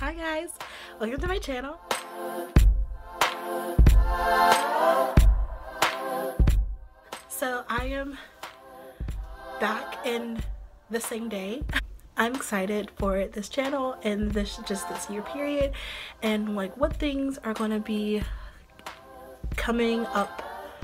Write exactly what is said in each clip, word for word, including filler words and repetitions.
Hi guys, welcome to my channel. So I am back in the same day. I'm excited for this channel and this just this year period, and like what things are going to be coming up.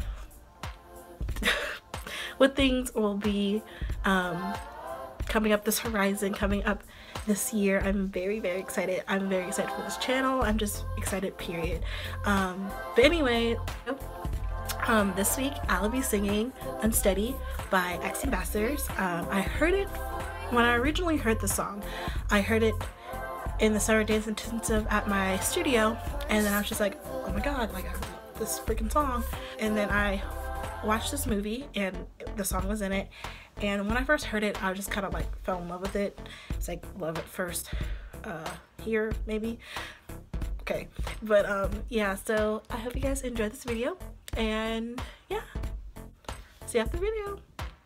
What things will be um, coming up this horizon, coming up this year. I'm very very excited. I'm very excited for this channel. I'm just excited, period. Um, but anyway, um, this week I'll be singing Unsteady by Unsteady. Um, I heard it when I originally heard the song. I heard it in the summer dance intensive at my studio, and then I was just like, oh my god, like I love this freaking song. And then I watched this movie and the song was in it, and when I first heard it I just kind of like fell in love with it. It's like love at first uh here maybe. Okay, but um yeah, so I hope you guys enjoyed this video, and yeah, see you after the video.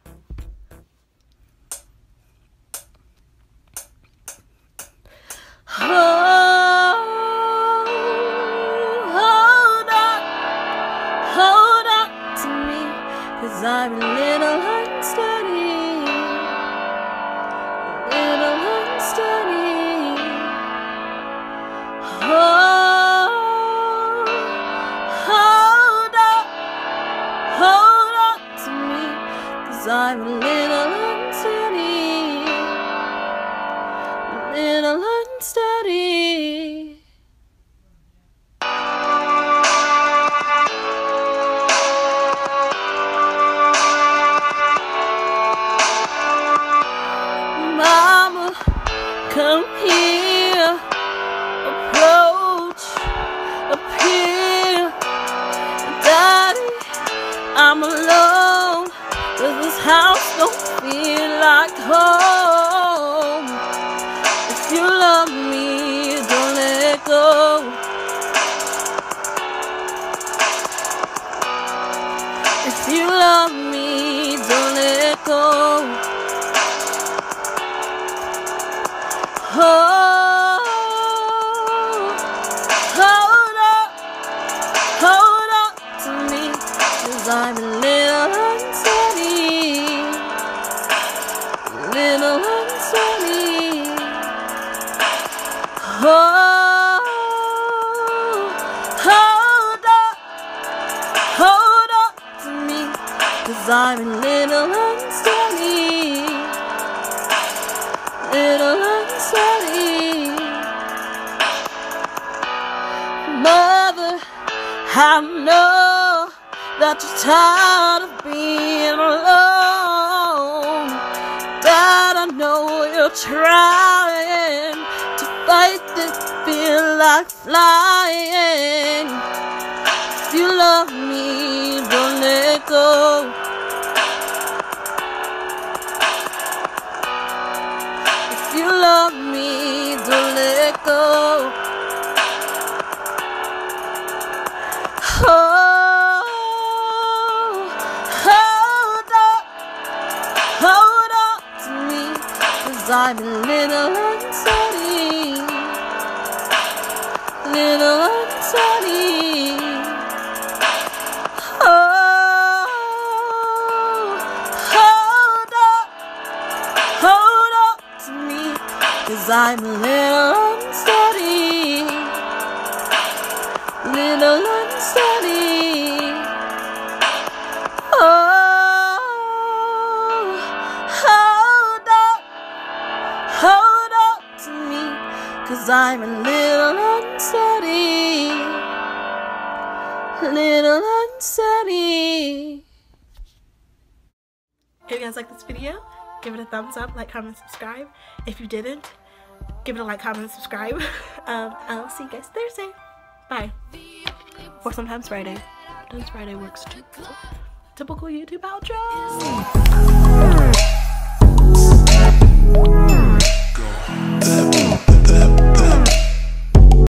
I'm a little unsteady, a little unsteady. Oh, hold up, hold up to me, 'cause I'm a little unsteady, a little unsteady. Come here, approach, appear. Daddy, I'm alone, 'cause this house don't feel like home. If you love me, don't let go. If you love me, don't let go. Oh, hold up, hold up to me, 'cause I'm a little unsteady, a little unsteady. Oh, hold up, hold up to me, 'cause I'm a little unsteady, little unsteady. Mother, I know that you're tired of being alone, but I know you're trying to fight this feel like flying. If you love me, don't let go. If you love me, don't let go. Oh, hold up, hold up to me, 'cause I'm a little unsteady, little unsteady. Oh, hold up, hold up to me, 'cause I'm a little unsteady, little unsteady. Oh, hold up, hold up to me, 'cause I'm a little unsteady, little unsteady. If you guys like this video, give it a thumbs up, like, comment, subscribe. If you didn't, give it a like, comment, and subscribe. um, I'll see you guys Thursday. Bye. Or sometimes Friday. Sometimes Friday works too. Typical YouTube outro.